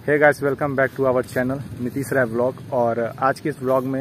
Hey guys, welcome back to our channel Nitish Rai vlog. और आज के इस व्लॉग में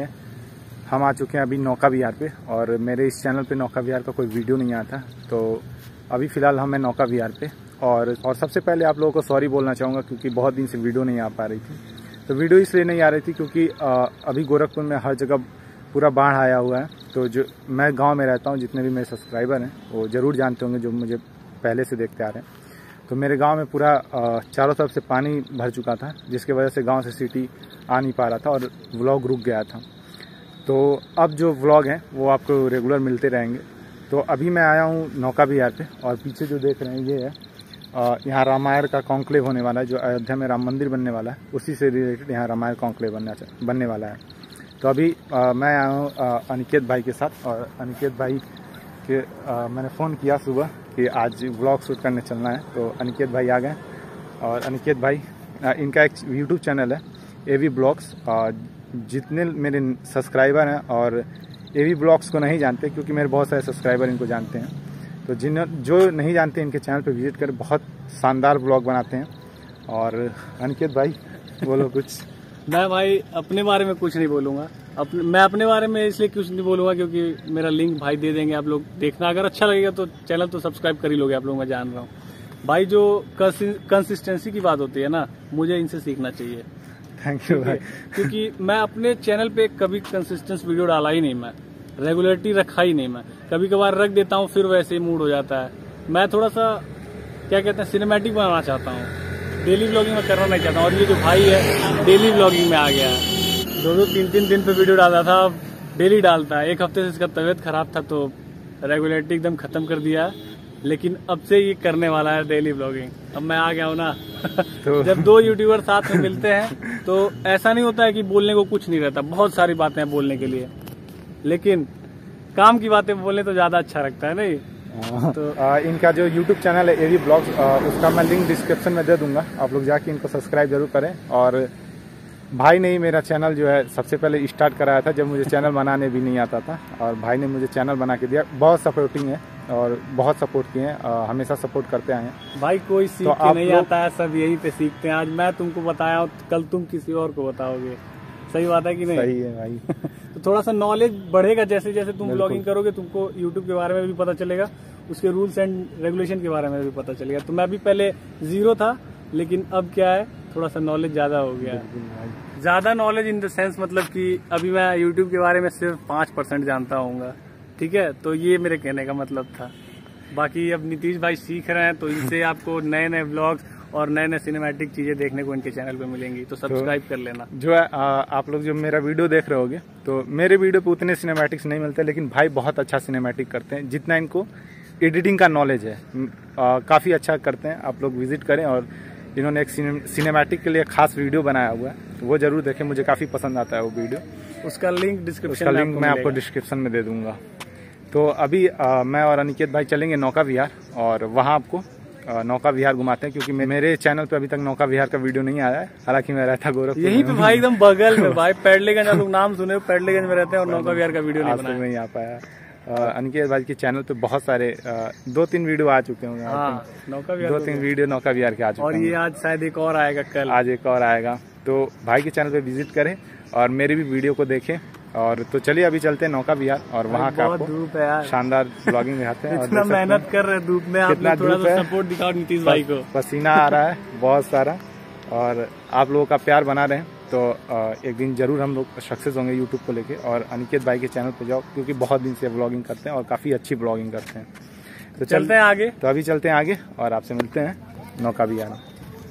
हम आ चुके हैं अभी नौका विहार पे। और मेरे इस चैनल पे नौका विहार का कोई वीडियो नहीं आता, तो अभी फ़िलहाल हम हैं नौका विहार पे। और सबसे पहले आप लोगों को सॉरी बोलना चाहूँगा क्योंकि बहुत दिन से वीडियो नहीं आ पा रही थी। तो वीडियो इसलिए नहीं आ रही थी क्योंकि अभी गोरखपुर में हर जगह पूरा बाढ़ आया हुआ है। तो जो मैं गाँव में रहता हूँ, जितने भी मेरे सब्सक्राइबर हैं वो ज़रूर जानते होंगे जो मुझे पहले से देखते आ रहे हैं। तो मेरे गांव में पूरा चारों तरफ से पानी भर चुका था, जिसकी वजह से गांव से सिटी आ नहीं पा रहा था और व्लॉग रुक गया था। तो अब जो व्लॉग हैं वो आपको रेगुलर मिलते रहेंगे। तो अभी मैं आया हूँ नौका विहार पे और पीछे जो देख रहे हैं ये है यहाँ रामायण का कॉन्क्लेव होने वाला है। जो अयोध्या में राम मंदिर बनने वाला है उसी से रिलेटेड यहाँ रामायण कॉन्क्लेव बनने वाला है। तो अभी मैं आया हूँ अनिकेत भाई के साथ। और अनिकेत भाई के मैंने फ़ोन किया सुबह कि आज व्लॉग शूट करने चलना है, तो अनिकेत भाई आ गए। और अनिकेत भाई इनका एक यूट्यूब चैनल है एवी ब्लॉग्स। जितने मेरे सब्सक्राइबर हैं और एवी ब्लॉग्स को नहीं जानते, क्योंकि मेरे बहुत सारे सब्सक्राइबर इनको जानते हैं, तो जो नहीं जानते इनके चैनल पर विजिट कर, बहुत शानदार ब्लॉग बनाते हैं। और अनिकेत भाई बोलो कुछ। मैं भाई अपने बारे में कुछ नहीं बोलूँगा। मैं अपने बारे में इसलिए कुछ नहीं बोलूँगा क्योंकि मेरा लिंक भाई दे देंगे, आप लोग देखना। अगर अच्छा लगेगा तो चैनल तो सब्सक्राइब कर ही लोगे आप लोग, मैं जान रहा हूँ। भाई जो कंसिस्टेंसी की बात होती है ना, मुझे इनसे सीखना चाहिए। थैंक यू भाई। क्योंकि मैं अपने चैनल पे कभी कंसिस्टेंस वीडियो डाला ही नहीं, मैं रेगुलरिटी रखा ही नहीं। मैं कभी कभार रख देता हूँ, फिर वैसे ही मूड हो जाता है। मैं थोड़ा सा क्या कहते हैं सिनेमैटिक बनाना चाहता हूँ, डेली व्लॉगिंग में करना नहीं चाहता हूँ। और ये जो भाई है डेली व्लॉगिंग में आ गया है, 2-3 दिन पे वीडियो डालता था, अब डेली डालता है। एक हफ्ते से इसका तबीयत खराब था तो रेगुलरिटी एकदम खत्म कर दिया, लेकिन अब से ये करने वाला है डेली व्लॉगिंग। अब मैं आ गया हूँ ना तो जब दो यूट्यूबर साथ में मिलते हैं तो ऐसा नहीं होता है कि बोलने को कुछ नहीं रहता, बहुत सारी बातें हैं बोलने के लिए, लेकिन काम की बातें बोलने तो ज्यादा अच्छा लगता है नहीं। तो इनका जो YouTube चैनल है एवी ब्लॉग्स, उसका मैं लिंक डिस्क्रिप्शन में दे दूंगा, आप लोग जाके इनको सब्सक्राइब जरूर करें। और भाई ने ही मेरा चैनल जो है सबसे पहले स्टार्ट कराया था, जब मुझे चैनल बनाने भी नहीं आता था, और भाई ने मुझे चैनल बना के दिया। बहुत सपोर्टिंग है और बहुत सपोर्ट किए हैं, हमेशा सपोर्ट करते आए हैं। भाई कोई सीख के नहीं आता है, सब यहीं पे सीखते हैं। आज मैं तुमको बताया हूँ, कल तुम किसी और को बताओगे। सही बात है कि नहीं? सही है भाई। तो थोड़ा सा नॉलेज बढ़ेगा जैसे जैसे तुम ब्लॉगिंग करोगे, तुमको यूट्यूब के बारे में भी पता चलेगा, उसके रूल्स एंड रेगुलेशन के बारे में भी पता चलेगा। तो मैं भी पहले जीरो था, लेकिन अब क्या है, थोड़ा सा नॉलेज ज्यादा हो गया। ज्यादा नॉलेज इन द सेंस मतलब कि अभी मैं यूट्यूब के बारे में सिर्फ 5% जानता होऊंगा, ठीक है। तो ये मेरे कहने का मतलब था। बाकी अब नीतीश भाई सीख रहे हैं, तो इनसे आपको नए नए व्लॉग्स और नए नए सिनेमैटिक चीजें देखने को इनके चैनल पे मिलेंगी, तो सब्सक्राइब कर लेना। जो है आप लोग जो मेरा वीडियो देख रहे होगे, तो मेरे वीडियो पे उतने सिनेमैटिक्स नहीं मिलते, लेकिन भाई बहुत अच्छा सिनेमैटिक करते हैं। जितना इनको एडिटिंग का नॉलेज है काफ़ी अच्छा करते हैं। आप लोग विजिट करें, और इन्होंने एक सिनेमैटिक के लिए खास वीडियो बनाया हुआ है, वो जरूर देखें, मुझे काफ़ी पसंद आता है वो वीडियो। उसका लिंक मैं आपको डिस्क्रिप्शन में दे दूंगा। तो अभी मैं और अनिकेत भाई चलेंगे नौका विहार, और वहाँ आपको नौका विहार घुमाते हैं, क्योंकि मेरे चैनल पे अभी तक नौका विहार का वीडियो नहीं आया है। हालांकि मैं रहता गोरखपुर यहीं पे भाई, एकदम बगल में भाई, पेडलेगंज। आप लोग नाम सुने हो, पेडलेगंज में रहते हैं, और नौका विहार का वीडियो नहीं आ पाया। अनिकेत भाई के चैनल पे बहुत सारे 2-3 वीडियो आ चुके होंगे। नौका विहार 2-3 वीडियो नौका विहार के आ चुके हैं, और ये आज शायद एक और आएगा, कल आज एक और आएगा। तो भाई के चैनल पे विजिट करें और मेरे भी वीडियो को देखें। और तो चलिए अभी चलते हैं नौका विहार, और वहाँ का आपको शानदार ब्लॉगिंग दिखाते हैं। इतना मेहनत कर रहे हैं धूप में, कितना थोड़ा सा सपोर्ट दिखाओ नीतीश भाई को। पसीना आ रहा है बहुत सारा, और आप लोगों का प्यार बना रहे, तो एक दिन जरूर हम लोग सक्सेस होंगे यूट्यूब को लेके। और अनिकेत भाई के चैनल पे जाओ, क्योंकि बहुत दिन से ब्लॉगिंग करते हैं और काफ़ी अच्छी ब्लॉगिंग करते हैं। तो चलते हैं आगे। तो अभी चलते हैं आगे और आपसे मिलते हैं नौका विहार।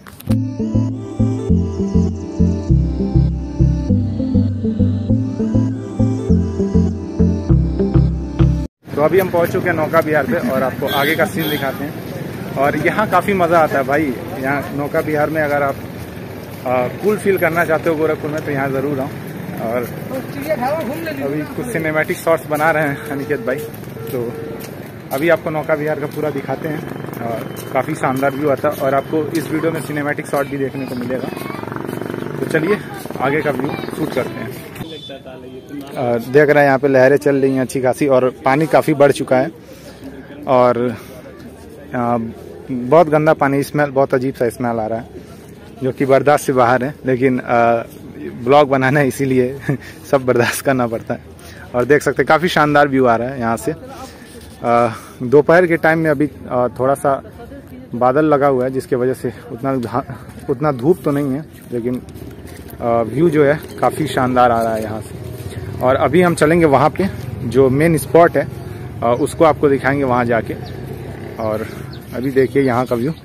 तो अभी हम पहुंच चुके हैं नौका विहार पे, और आपको आगे का सीन दिखाते हैं। और यहाँ काफ़ी मज़ा आता है भाई। यहाँ नौका विहार में अगर आप कूल फील करना चाहते हो गोरखपुर में, तो यहाँ ज़रूर आओ। और अभी कुछ सिनेमैटिक शॉट्स बना रहे हैं अनिकेत भाई, तो अभी आपको नौका विहार का पूरा दिखाते हैं। और काफ़ी शानदार व्यू आता है, और आपको इस वीडियो में सिनेमैटिक शॉट भी देखने को मिलेगा। तो चलिए आगे का व्यू शूट करते हैं। देख रहे हैं यहाँ पे लहरें चल रही हैं अच्छी खासी, और पानी काफ़ी बढ़ चुका है, और बहुत गंदा पानी, स्मेल, बहुत अजीब सा स्मेल आ रहा है। जो कि बर्दाश्त से बाहर है, लेकिन ब्लॉग बनाना है इसीलिए सब बर्दाश्त करना पड़ता है। और देख सकते हैं काफ़ी शानदार व्यू आ रहा है यहाँ से। दोपहर के टाइम में अभी थोड़ा सा बादल लगा हुआ है, जिसके वजह से उतना धूप तो नहीं है, लेकिन व्यू जो है काफ़ी शानदार आ रहा है यहाँ से। और अभी हम चलेंगे वहाँ पे जो मेन स्पॉट है, उसको आपको दिखाएंगे वहाँ जाके। और अभी देखिए यहाँ का व्यू,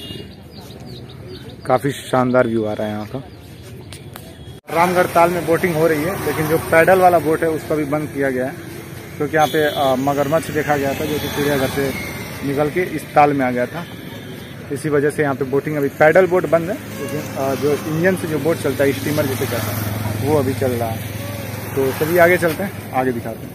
काफ़ी शानदार व्यू आ रहा है यहाँ का। रामगढ़ ताल में बोटिंग हो रही है, लेकिन जो पैडल वाला बोट है उसका भी बंद किया गया है, क्योंकि यहाँ पे मगरमच्छ देखा गया था जो कि चिड़ियाघर से निकल के इस ताल में आ गया था। इसी वजह से यहाँ पे बोटिंग अभी, पैडल बोट बंद है, लेकिन जो इंजन से जो बोट चलता है, स्टीमर जिसे कहते हैं, वो अभी चल रहा है। तो चलिए आगे चलते हैं, आगे दिखाते हैं।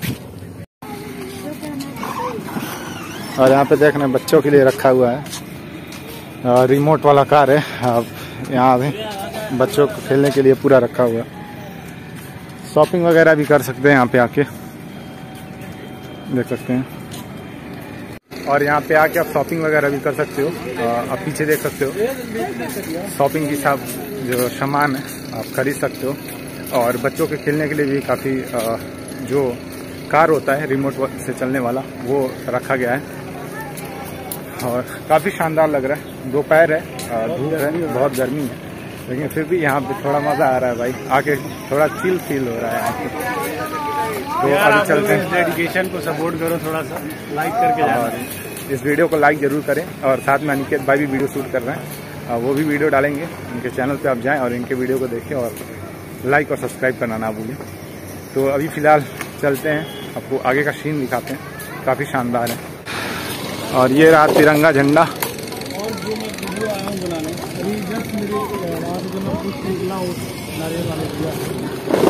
और यहाँ पे देखना बच्चों के लिए रखा हुआ है, रिमोट वाला कार है। अब यहाँ पे बच्चों को खेलने के लिए पूरा रखा हुआ है। शॉपिंग वगैरह भी कर सकते हैं यहाँ पे आके, देख सकते हैं। और यहाँ पे आके आप शॉपिंग वगैरह भी कर सकते हो। आप पीछे देख सकते हो, शॉपिंग की सब जो सामान है आप खरीद सकते हो। और बच्चों के खेलने के लिए भी काफ़ी जो कार होता है रिमोट से चलने वाला, वो रखा गया है। और काफ़ी शानदार लग रहा है। दोपहर है, धूप है, बहुत गर्मी है, लेकिन फिर भी यहाँ पे थोड़ा मज़ा आ रहा है भाई, आके थोड़ा चिल फील हो रहा है यहाँ पे। तो अभी चलते हैं। डेडिकेशन को सपोर्ट करो, थोड़ा सा लाइक करके जाओ। और इस वीडियो को लाइक जरूर करें। और साथ में अनिकेत भाई भी वीडियो शूट कर रहे हैं, वो भी वीडियो डालेंगे उनके चैनल पे, आप जाएं और इनके वीडियो को देखें और लाइक और सब्सक्राइब करना ना भूलें। तो अभी फ़िलहाल चलते हैं, आपको आगे का सीन दिखाते हैं, काफ़ी शानदार है। और ये रहा तिरंगा झंडा। और जो मैं वीडियो आया हूँ बनाने, अभी जस्ट मेरे वहाँ से जो मैं कुछ निकला हूँ नारियल वाले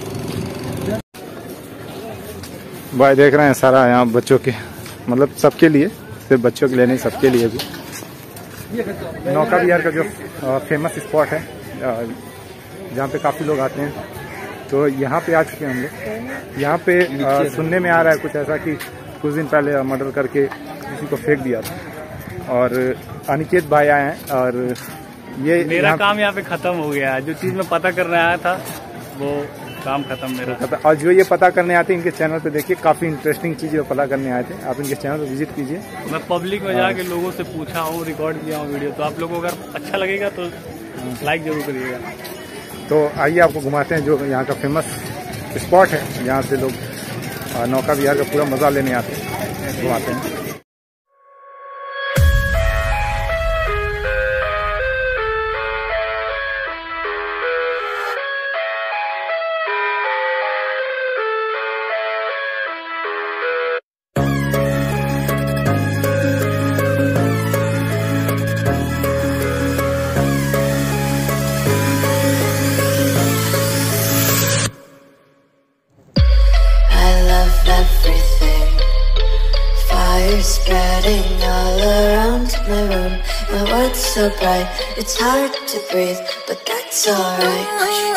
भाई देख रहे हैं सारा यहाँ बच्चों के, मतलब सबके लिए, सिर्फ बच्चों के लिए नहीं, सबके लिए भी। नौका विहार का जो फेमस स्पॉट है, जहाँ पे काफ़ी लोग आते हैं, तो यहाँ पे आ चुके हैं हम लोग। यहाँ पे सुनने में आ रहा है कुछ ऐसा कि कुछ दिन पहले मर्डर करके किसी को फेंक दिया था। और अनिकेत भाई आए हैं, और ये मेरा काम यहाँ पे खत्म हो गया है। जो चीज़ मैं पता करने आया था वो काम खत्म मेरा। और जो ये पता करने आते हैं इनके चैनल पे देखिए, काफ़ी इंटरेस्टिंग चीज़ें पता करने आए थे। आप इनके चैनल पे विजिट कीजिए। मैं पब्लिक में जाके लोगों से पूछा हूँ, रिकॉर्ड किया हूँ वीडियो, तो आप लोगों को अगर अच्छा लगेगा तो लाइक जरूर करिएगा। तो आइए आपको घुमाते हैं जो यहाँ का फेमस स्पॉट है, जहाँ से लोग नौका विहार का पूरा मज़ा लेने आते हैं, घुमाते हैं। Spreading all around my room. My world's so bright, it's hard to breathe, but that's alright.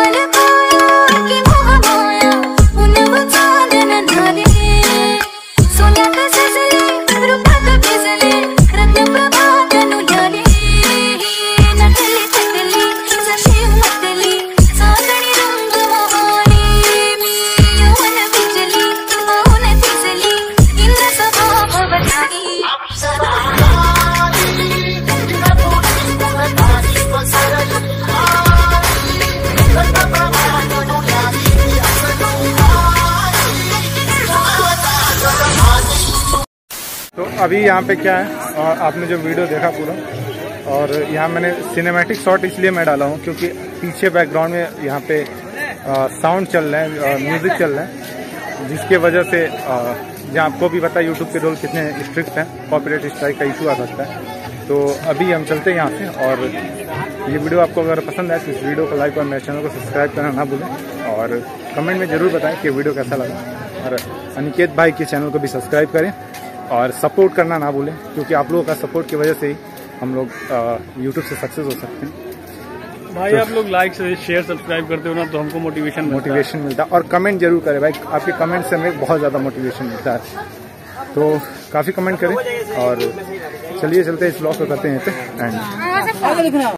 तो अभी यहाँ पे क्या है, और आपने जो वीडियो देखा पूरा, और यहाँ मैंने सिनेमैटिक शॉट इसलिए मैं डाला हूँ क्योंकि पीछे बैकग्राउंड में यहाँ पे साउंड चल रहा है, म्यूजिक चल रहा है, जिसके वजह से जहाँ आपको भी पता है यूट्यूब के रूल कितने स्ट्रिक्ट हैं, कॉपीराइट स्ट्राइक का इशू आ सकता है। तो अभी हम चलते हैं यहाँ से। और ये वीडियो आपको अगर पसंद आए तो इस वीडियो को लाइक और मेरे चैनल को सब्सक्राइब करना ना भूलें, और कमेंट में ज़रूर बताएं कि वीडियो कैसा लगा। और अनिकेत भाई के चैनल को भी सब्सक्राइब करें और सपोर्ट करना ना भूलें, क्योंकि आप लोगों का सपोर्ट की वजह से ही हम लोग यूट्यूब से सक्सेस हो सकते हैं। भाई तो आप लोग लाइक से शेयर सब्सक्राइब करते हो ना, तो हमको मोटिवेशन मिलता है। और कमेंट जरूर करें भाई, आपके कमेंट से हमें बहुत ज़्यादा मोटिवेशन मिलता है, तो काफ़ी कमेंट करें। और चलिए चलते इस ब्लॉग को करते हैं एंड